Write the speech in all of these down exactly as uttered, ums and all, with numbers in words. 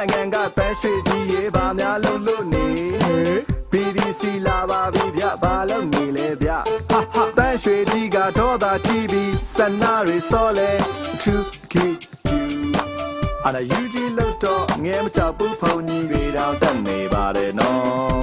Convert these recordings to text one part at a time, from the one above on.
နိုင်ငံကပန်းရွှေကြီးရေဘာများလုံးလို့နေ B B C လာပါပြီဗျဘာလုံးနေလဲဗျဟာဟာပန်းရွှေကြီးကတော့သာကြည့်ပြီးစနာရီစောလဲ two Qအနာယူကြီးလို့တော့ငဲမချဘူးဖုန်ကြီးတွေတောင်တက်နေပါတယ်နော်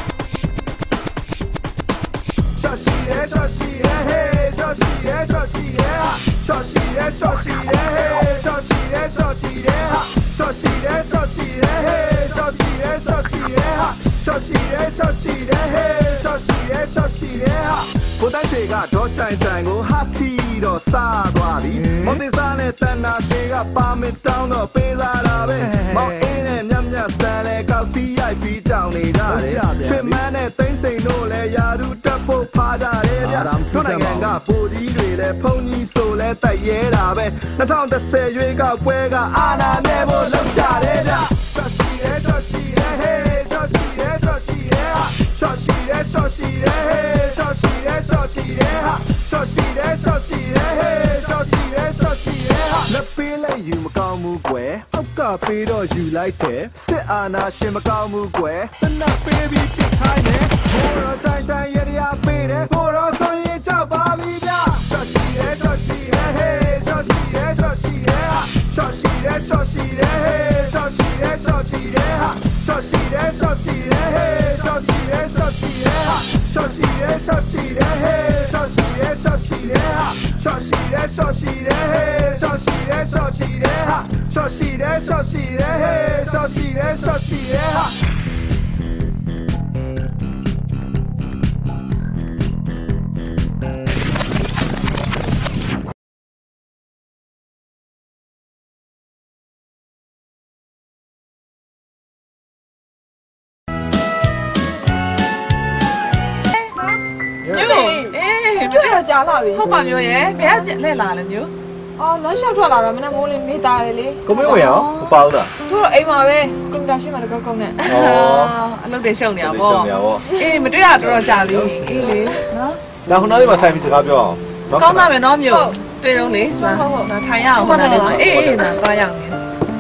ရှော့ရှိရဲရှော့ရှိရဲဟေးရှော့ရှိရဲရှော့ရှိရဲဟာရှော့ရှိရဲရှော့ရှိရဲဟေးရှော့ရှိရဲရှော့ရှိရဲဟာရှော့ရှိရဲရှော့ရှိရဲဟေးရှော့ရှိရဲရှော့ရှိရဲဟာရှော့ရှိရဲရှော့ရှိရဲဟေးရှော့ရှိရဲရှော့ရှိရဲဟာကိုတိုင်းရွှေကတော့ကြိုင်ကြိုင်ကိုဟာထီတော့စားသွားပြီမောင်သေးစားနဲ့တန်နာရွှေကပါမစ်တောင်းတော့ပေးစားတာပဲမောင်အင်းနဲ့မြတ်မြတ်ဆန်လဲကောက်တီးရိုက်ပြီးကြောင်နေကြတယ်ရွှေမန်းနဲ့သိန်းစိန်တို့လဲယာဒူတက်ဖို့ဖားကြတယ်ဗျတို့နိုင်ငံကပိုကြီးတွေလဲဖုန်ကြီးဆိုလဲတိုက်ရဲတာပဲ၂၀၁၀ရွေးကောက်ပွဲကအာဏာနဲ့ဖို့လုပ်ကြတယ်ဗျရှော့ရှိရဲရှော့ရှိရဲဟေးရှော့ရှိရဲရှော့ရှိရဲဟာရှော့ရှိရဲရှော့ရှိရဲဟေးရှော့ရှိရဲရှော့ရှိရဲဟာရှော့ရှိရဲရှော့ရှိရဲဟေးရှော့ရှိရဲရှော့ရှိရဲဟာလက်ပေးလိုက်ယူမကောင်းဘူးကွယ်အောက်ကပေးတော့ယူလိုက်တယ်စစ်အာဏာရှင်မကောင်းဘူးကွယ်တနက်ပေးပြီးပြစ်ခိုင်းတယ်ဟိုတော့တိုင်းတိုင်းရရပေးတယ်ဟိုတော့ဆိုရင်ကြောက်ပါပြီဗျရှော့ရှိရဲရှော့ရှိရဲဟေးရှော့ရှိရဲရှော့ရှိရဲဟာရှော့ရှိရဲရှော့ရှိရဲဟေးရှော့ရှိရဲရှော့ရှိရဲဟာရှော့ရှိရဲရှော့ရှိရဲဟေးရှော့ရှိရဲရှော့ရှိရဲဟာရှော့ရှိရဲရှော့ရှိရဲဟေးရှော့ရှိရဲရှော့ရှိရဲဟာရှော့ရှိရဲရှော့ရှိရဲဟေးရှော့ရှိရဲရှော့ရှိရဲဟာရှော့ရှိရဲရှော့ရှိရဲဟေးရှော့ရှိရဲရှော့ရှိရဲဟာကြာလာပြီဟုတ်ပါမျိုးရဲ့ဘယ်ကလဲလာလဲမျိုးအော်လမ်းလျှောက်ထွက်လာတော့မနေ့မိုးလေးမေးသားတယ်လေကိုမင်းဝင်ရောမပေါတာသူတို့အိမ်မှာပဲကွန်ပျူတာရှင်းမှာတော့ကောင်းနဲ့အော်အလုပ်တွေရှုံနေရပါဘောအေးမတွေ့ရတော့တော်ကြာပြီအေးလေနော်လာခုနလေးမှာထိုင်ပြီးစကားပြောအောင်ကောင်းတာပဲနော်မျိုးတွေ့တော့လေဟုတ်ဟုတ်ဟုတ်ထိုင်ရအောင်ခဏလေးမှာအေးအေးနာသွားရအောင်လေ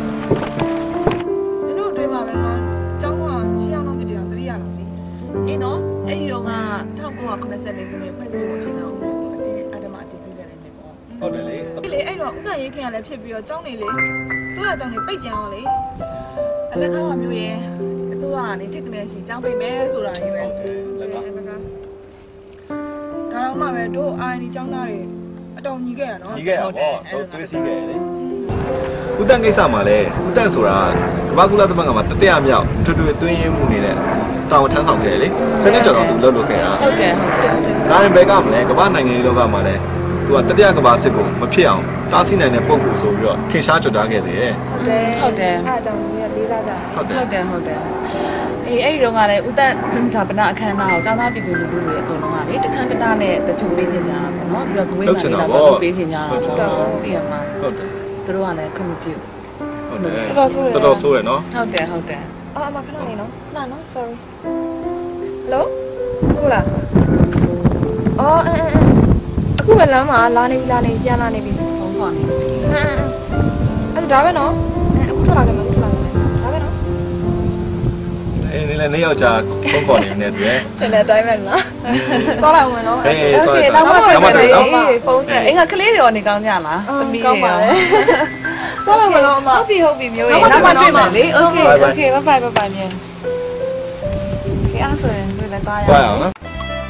တို့တွေ့မှာပဲငါကျောင်းကရှင်းအောင်လုပ်ပြတယ်တတိယလောက်လေအေးနော်အဲ့ဒီတော့က၁၉၉၄ခုနှစ်ဖွဲ့စည်းပုံအခြေခံဥပဒေကိုအတင်းအဓမ္မအတည်ပြုခဲ့တယ်ပေါ့ဟုတ်တယ်လေဒီလေအဲ့တော့ဥက္ကဋ္ဌရေးခင်ကလည်းဖြစ်ပြီးတော့ကျောင်းနေလေဆိုရကျောင်းနေပိတ်ပြန်ရောလေအလကားမျိုးရဲ့အစိုးရကနေတစ်ကနေရှိကျောင်းပိတ်မယ်ဆိုတာကြီးပဲဟုတ်တယ်လကားဒါတော့မှပဲတို့အာအန်ဒီကျောင်းသားတွေအတော်ညီခဲ့ရနော်ညီခဲ့ရပေါ့တို့တွေးစီခဲ့ရလေဥတန်ကိစ္စမှာလဲဥတန်ဆိုတာကမ္ဘာကုလသမဂ္ဂမှာတတိယမြောက်ထွေထွေသွင်းရမှုနေတဲ့တောင်းထမ်းဆောင်ခဲ့လေစနစ်ကြော်တော့သူလှုပ်လို့ခဲ့တာဟုတ်တယ်ဒါရင်ဘယ်ကမလဲကမ္ဘာနိုင်ငံရေးလောကမှာလဲသူကတတိယကမ္ဘာစစ်ကိုမဖြစ်အောင်တားဆီးနိုင်တဲ့ပုံကိုဆိုပြီးတော့ခင်ရှားကြွထားခဲ့တယ်ဟုတ်တယ်ဟုတ်တယ်အဲ့အကြောင်းကြီးကလေးစားကြဟုတ်တယ်ဟုတ်တယ်ဟုတ်တယ်အေးအဲ့ဒီတော့ကလည်းဥတ္တဇာပနာအခမ်းအနားကိုကျောင်းသားပြည်သူလူထုတွေအကုန်လုံးကလေတခန်းတနာနဲ့တထုံပေးနေကြတာပေါ့နော်ပြီးတော့ဘဝမှာလည်းတော့ပေးချင်ကြတာပေါ့သိရမှာဟုတ်တယ်သူတို့ကလည်းခွင့်မပြုဟုတ်တယ်တော်တော်ဆိုးတော်တော်ဆိုးရနော်ဟုတ်တယ်ဟုတ်တယ်အော်အမခဏနေနော်ခဏနော် sorry hello ဟုတ်လားအော်အဲအခုပဲလမ်းမှာလာနေပြီလာနေပြန်လာနေပြီဟုတ်ပါနေအဲအဲ့ဒါပဲနော်အခုထွက်လာကြမှာထွက်လာကြမှာဒါပဲနော်အေးနေလည်းနေယောက်ျားဖုန်းခေါ်နေနေတယ်တဲ့တဲ့အတိုင်းပဲလားသွားလိုက်ဝင်နော်โอเคတော့မှထွက်တယ်အေးဖုန်းဆက်အင်းကကလေးတွေရောနေကောင်းကြလားသမီးတွေရောသွားလိုက်မလို့အမဟုတ်ပြီဟုတ်ပြီမျိုးရေနောက်မှတွေ့မယ်လေโอเคโอเคဘိုင်ဘိုင်ဘိုင်မြန်ခေအားဆိုရင်တွေ့လဲသွားရအောင်နော်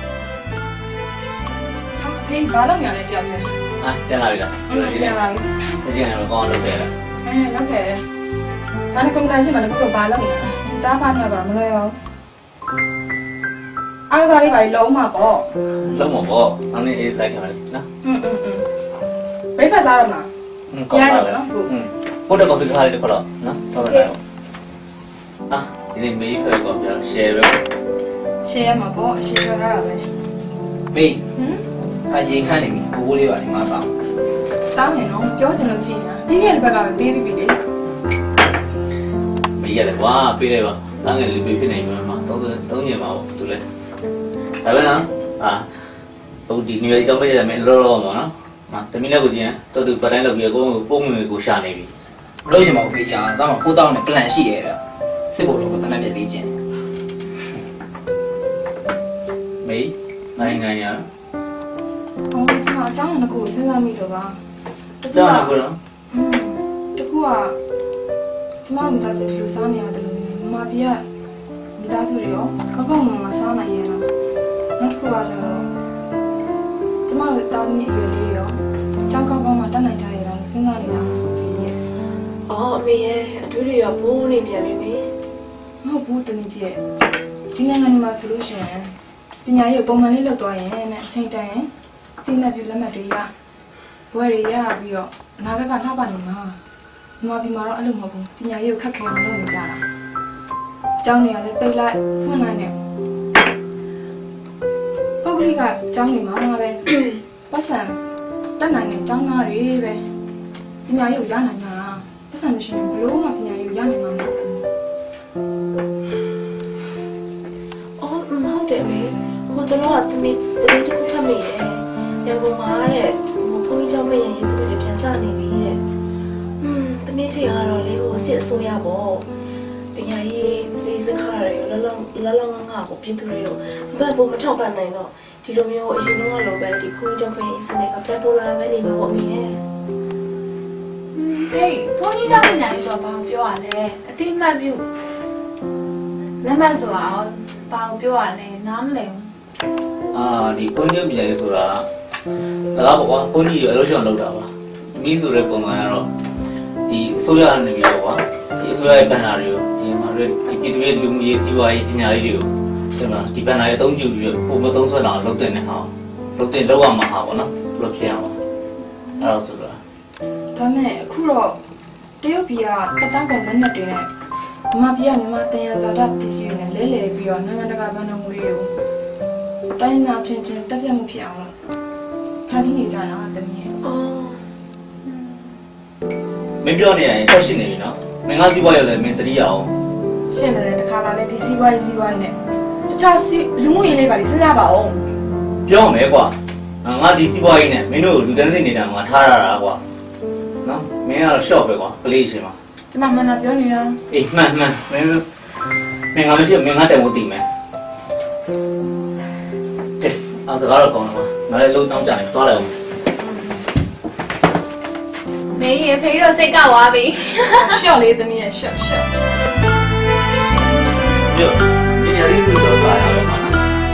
ဟေးဘာလို့ညာလဲပြောပြဟာပြန်လာပြီလားပြန်လာပြီဒီကနေ့တော့ကောင်းလုပ်ခဲ့တာအဲလုပ်ခဲ့တယ်ဒါနဲ့ကွန်ပျူတာရှင်းမှာလည်းကိုယ်ကဘာလုပ်နေတာတားဖားနေပါမလွယ်ပါဘူးအားကစားလေးပါလုံးမှာပေါ့လုံးမှာပေါ့အမေအေးလိုက်ခဲ့ပါနော်อืมอืมอืม breakfast စားရမလားရရတယ်နော်ကိုဟုတ်တယ်ကော်ဖီခါလေးတစ်ခါတော့နော်ဟုတ်တယ်အာဒီနေ့မေးခွဲကောပြန် share ပဲ share မှာပေါ့ share ရတာပဲမေးဟမ်အရေးခန့်နေပြီဘိုးလေးပါဒီမှာစောင်းစောင်းရင်တော့ပြောချင်လို့ကြည်နေတာပြီးခဲ့တဲ့ဘက်ကပဲပေးပြီးပြီလေမေးရတယ်ကွာပေးလိုက်ပါတောင်းငယ်လေးပေးဖြစ်နေမှာသုံးသုံးညင်ပါပေါ့သူလဲဒါပဲနော်အာဟိုဒီနေရာတောင်းပေးရမယ်လောလောမှာနော်မတမီးလည်းကိုကြည့်ရင်တော်သူပတိုင်းလောက်ပြီးကိုကိုပုံငွေကိုရှာနေပြီလို့ရှိမှာ okay ရဒါမှကိုတောင်းနဲ့ plan ရှိရဲ့ဗျစစ်ဖို့တော့တနက်ပြည့်လေးချင်းမေးနိုင်ငံရအော်ကျွန်တော်အကြောင်းကကိုစဉ်းစားမိတော့ပါတကူကကိုတော့တကူကကျွန်မမိသားစုဒီလိုစားနေရတယ်လို့မမပြကမိသားစုတွေရောကောက်ကောက်မမစားနိုင်ရလားနောက်တစ်ခုကကျတော့ကျွန်မတို့တာသမီးအရွယ်လေးရောကြောက်ကောက်ကောက်မှတတ်နိုင်ကြရတာလို့စဉ်းစားနေတာအော်အမေရဲ့အတူတူရောဘိုးနေပြန်ပြီမေမဟုတ်ဘူးတမီးကြီးရဲ့ဒီနိုင်ငံမှာဆိုလို့ရှိရင်ပညာရေးပုံမှန်လေးလုပ်သွားရင်နဲ့အချိန်တန်ရင်အသိမဲ့ပြုလက်မှတ်တွေရဘွဲတွေရပြီးတော့အနာဂတ်ကလှပနေမှာမြန်မာပြည်မှာတော့အဲ့လိုမဟုတ်ဘူးပညာရေးကိုခက်ခဲအောင်လုပ်နေကြတာကျောင်းတွေကလည်းပိတ်လိုက်ဖွင့်လိုက်နေပုဂ္ဂလိကကျောင်းတွေမှာပဲပတ်စံတက်နိုင်တဲ့ကျောင်းသားတွေပဲပညာရေးကိုရနိုင်တာပတ်စံမရှိရင်ဘလို့မှပညာရေးကိုရနိုင်မှာမဟုတ်ဘူးအော်မဟုတ်တယ်မေဟိုတော့တမီးတမီးတို့ဖတ်မိတယ်ရန်ကုန်မှာတဲ့ဘုန်းကြီးကျောင်းမရဲ့ရေးစတွေပြန်စနေပြီတဲ့อืมတမီးတွေကတော့လေဟိုစစ်အစိုးရပေါ့ပညာရေးစေစခါရရောလောလောလောလောငါကိုပြည်သူတွေရောဘတ်ဖို့မထောက်ပံ့နိုင်တော့ဒီလိုမျိုးအရင်ကလိုပဲဒီဘုန်းကြီးကျောင်းမရဲ့စနစ်ကပြန်ပေါ်လာမယ်နေမှာပေါ့အမေရဲ့ဟေးဘုန်းကြီးကျောင်းပညာရေးဆိုတော့ဘာပြောရလဲအတိမတ်ပြုလက်မှတ်ဆိုတာဘာပြောရလဲနားမလည်ဘူးအာဒီဘုန်းကြီးပညာရေးဆိုတာဒါကပေါ့ကွာဘုန်းကြီးရောအလို့ရှိအောင်လုပ်တာပါမိဆိုတဲ့ပုံမှန်ကတော့ဒီအစိုးရအနေနဲ့ပေါ့ကွာဒီအစိုးရရဲ့ဘဏ္ဍာတွေကိုဒီမှာဒီပြည်သူ့ရဲ့လူမှုရေးစီးပွားရေးပညာရေးတွေကိုဒီမှာဒီဘဏ္ဍာရဲ့အသုံးပြုပြီးပုံမသုံးဆွဲအောင်လုပ်တဲ့နေဟာလုပ်တဲ့လောက်ရမှာဟာပေါ့နော်ဘယ်လိုဖြစ်အောင်အဲ့တော့ဆိုတော့ဒါမဲ့အခုတော့တရုတ်ပြည်ကတက်တန်းကုန်မနဲ့တွေနဲ့မြန်မာပြည်ကမြန်မာတင်ရဇာတာပစ္စည်းတွေနဲ့လဲလှယ်ပြီးတော့နိုင်ငံတကာဘဏ္ဍာငွေတွေကိုတိုင်းနာချင်းချင်းတက်ပြတ်မှုဖြစ်အောင်လို့ဖန်တီးနေကြတာတမီးရဲ့အော်မင်းပြောနေရင်ဆက်ရှိနေပြီနော်မင်းကစီးပွားရေးလည်းမင်းတတိယအောင်ရှင်းတယ်တခါလာလဲဒီစီးပွားရေးစီးပွားရေးနဲ့တခြားလူမှုရေးလေးပါလိစဉ်းစားပါအောင်ပြောမယ်ကွာငါဒီစီးပွားရေးနဲ့မင်းတို့လူတန်းစိနေတာငါထားရတာကွာနော်မင်းကတော့ short ပဲကွာကလေးရှင်ပါကျမမှန်တာပြောနေတာအေးမှန်မှန်မင်းမင်းငါမရှိမင်းငါတယ်မို့တည်မယ်ကဲအဲ့စကားတော့ကောင်းတယ်ကွာငါလည်းလုံးတောင်းကြတယ်သွားလိုက်အောင်မင်းရဲ့ဖေးတော့စိတ်ကဝါပြီ short လေးသမီးရဲ့ short short ပြောဒီရည်ပြီးတော့ပါရအောင်ပါနော်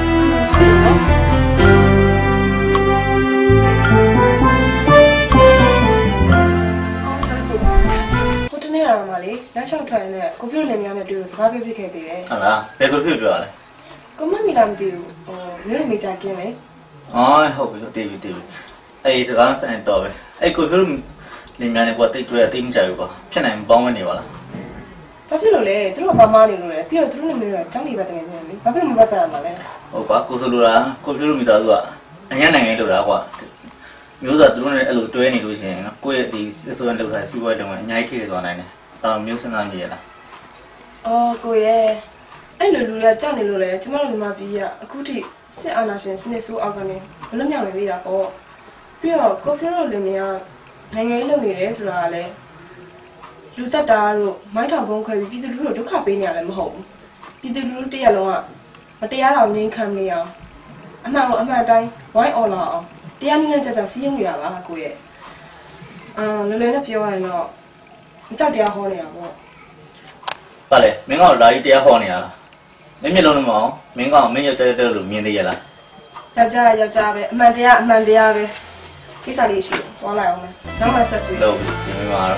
နေရမှာလေလက်ချောက်ထွက်နေကိုပြိုလည်းများနဲ့တွေ့လို့စကားပြောပြခဲ့သေးတယ်ဟုတ်လားဘယ်ကိုပြိုပြောရလဲကိုမမီလာမသိဘူးဟိုမျိုးမေချာကင်းလေအော်ဟုတ်ပြီတည်ပြီတည်ပြီအဲ့ဒီစကားဆက်တော့ပဲအဲ့ကိုပြိုလည်းများနဲ့ကွာတိတ်တွေ့အသိမကြဘူးကွာဖြစ်နိုင်မပေါင်းမနေပါလားဘာဖြစ်လို့လဲသူတို့ကဘာမှနေလို့လဲပြီးတော့သူတို့နဲ့မျိုးတော့ចောင်းနေပါတကယ်ချင်းလေဘာဖြစ်လို့မပတ်သက်ရမှာလဲဟုတ်ပါကိုဆိုလိုတာကိုပြိုမိသားစုကအញ្ញနိုင်ငံလို့တာကွာမျိုးသားသူတို့နဲ့အဲ့လိုတွဲနေလို့ရှိရင်နော်ကိုယ့်ရဲ့ဒီစစ်ဆိုးရလောက်တာစီးပွားရေးတုံးကအများကြီးထိသွားနိုင်တယ်။အော်မျိုးစဉ်းစားမိရလား။အော်ကိုရဲ့အဲ့လိုလူတွေကကြောက်နေလို့လေကျမတို့ဒီမှာပြည်ကအခုထိစစ်အာဏာရှင်စနစ်ဆိုးအောက်ကနေမလွတ်မြောက်နေသေးတာပေါ့။ပြီးတော့ကိုဖီရိုလင်မီကနိုင်ငံရေးလုပ်နေတယ်ဆိုတာကလည်းလူတက်တာတို့မိုင်းထောင်ပုံခွဲပြီးပြည်သူလူထုဒုက္ခပေးနေရလည်းမဟုတ်ဘူး။ပြည်သူလူထုတရက်လုံးကမတရားတော့ငြိမ်းခံနေအောင်အမှန်ကိုအမှန်တိုင်းဝိုင်းအော်လာအောင်တရားနည်းနဲ့ကြကြစီးရုံနေတာပါကိုရဲ့။အာလွယ်လွယ်နဲ့ပြောရရင်တော့ကြောက်တရားဟောနေတာပေါ့။ပါလေမင်းကတော့လာကြီးတရားဟောနေရလား။မင်းမျက်လုံးနဲ့မအောင်မင်းကမင်းရောက်တဲ့တဲ့လို့မြင်သေးရလား။ယောက်ျားယောက်ျားပဲအမှန်တရားအမှန်တရားပဲကိစ္စလေးရှိတယ်။သွားလိုက်အောင်မယ်။နောက်မှဆက်ဆွေး။ဟုတ်ပြီဒီမှာတော့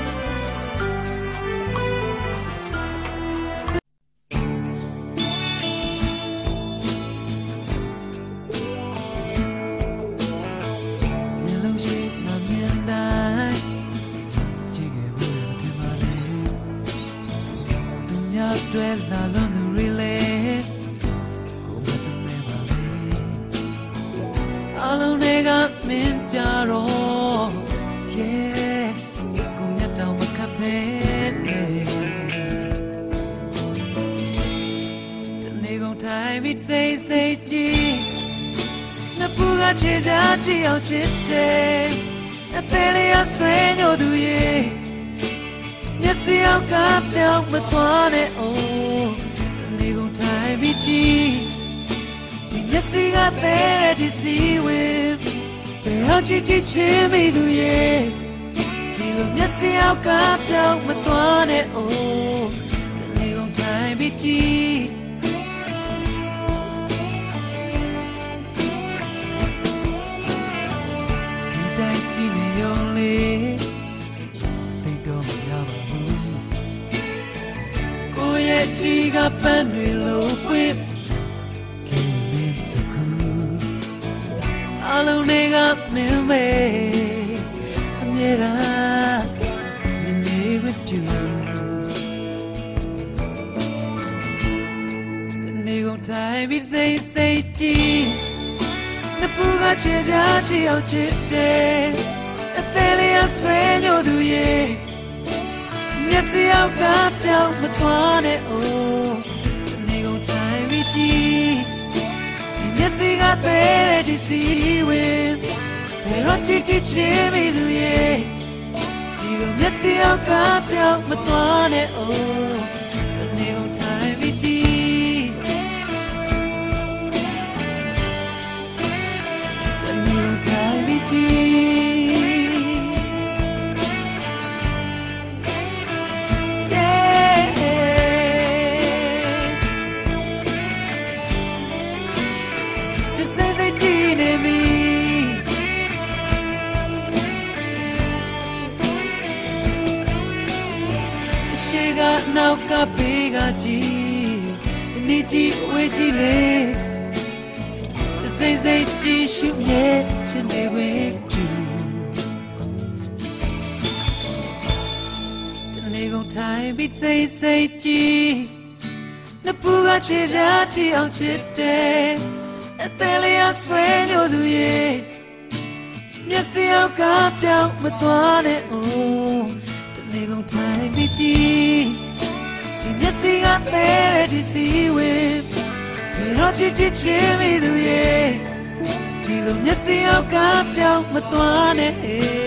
တွေ့လာလို့ really ကိုမတမဲပါပဲအလုံးတွေကမင်းကြတော့ yeah ကိုမြတ်တော်မခပ်ဖဲနေတနေ့ကုန်တိုင်းမိစိတ်စိတ်ကြည့်နပူကချစ်တာကြည့်အောင်ချစ်တယ်အသေးလေးဆွေးညိုသူရဲ့ see how come down with one and oh the legal time be cheap you see got there to see with they how you teach me do yeah you see how come down with one and oh the legal time be cheap you die chini only Chiga panwilo whip Kimi suku Alu nega nime Amyera Nime with you The nego time is say say chi Napuga cheda chi au chete Ateli a sueño du ye Yes, I'll come down with one and oh, the legal time we cheat. Yes, I got better to see with. But what did you tell me to yeah? Yes, I'll come down with one and oh, the legal time we cheat. The legal time we cheat. Now ka bega ji ni ji we ji le say say ji shu ye chin de we tu the nego time beat say say ji na pu ga chi ra ti aung chit de ateli a sueño du ye myasi au ka pyaung ma twa ne oh the nego time beat ji Yes, I got there to see with. But did you tell me the way? Till yes, I'll come down with one.